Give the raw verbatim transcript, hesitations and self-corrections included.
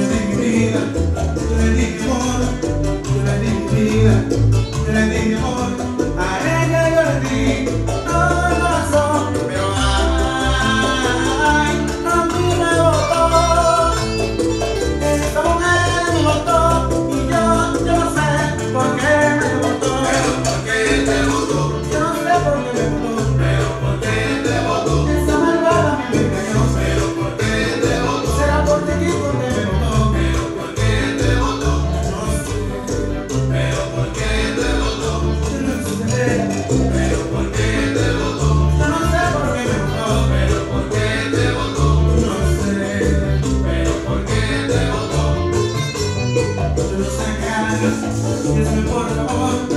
le di mi vida, yo le di mi amor, yo le di mi vida, yo le di mi amor. A ella yo le di todo el corazón, pero ay, a mí me botó. Esta mujer me botó y yo, yo no sé por qué me botó. Pero ¿por qué te botó? Yo no sé por qué me botó. Pero ¿por qué te botó? Esa malvada me engañó. Pero ¿por qué te botó? Será por ti y por qué me botó. Pero ¿por qué te botó? No sé, Pero ¿por qué te botó? yo no sé, Pero ¿por qué te botó? yo no sé por qué me botó. Pero ¿por qué te botó? No sé, Pero ¿por qué te botó? yo no sé qué hagas, dígame por favor.